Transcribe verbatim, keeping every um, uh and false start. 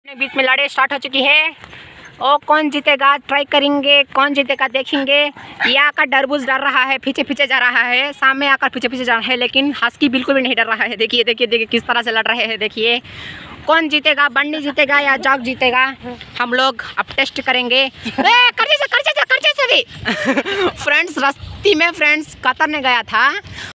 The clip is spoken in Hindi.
बीच में लड़ाई स्टार्ट हो चुकी है। ओ कौन जीतेगा ट्राई करेंगे, कौन जीतेगा देखेंगे। ये आकर डरबूज डर रहा है, पीछे पीछे जा रहा है, सामने आकर पीछे पीछे जा रहा है, लेकिन हस्की बिल्कुल भी नहीं डर रहा है। देखिए देखिए देखिए किस तरह से लड़ रहे हैं। देखिए कौन जीतेगा, बन्नी जीतेगा या जॉग जीतेगा, हम लोग अब टेस्ट करेंगे। कर्जे से कर्जे से कर्जे से भी फ्रेंड्स रास्ते में फ्रेंड्स कतरने गया था।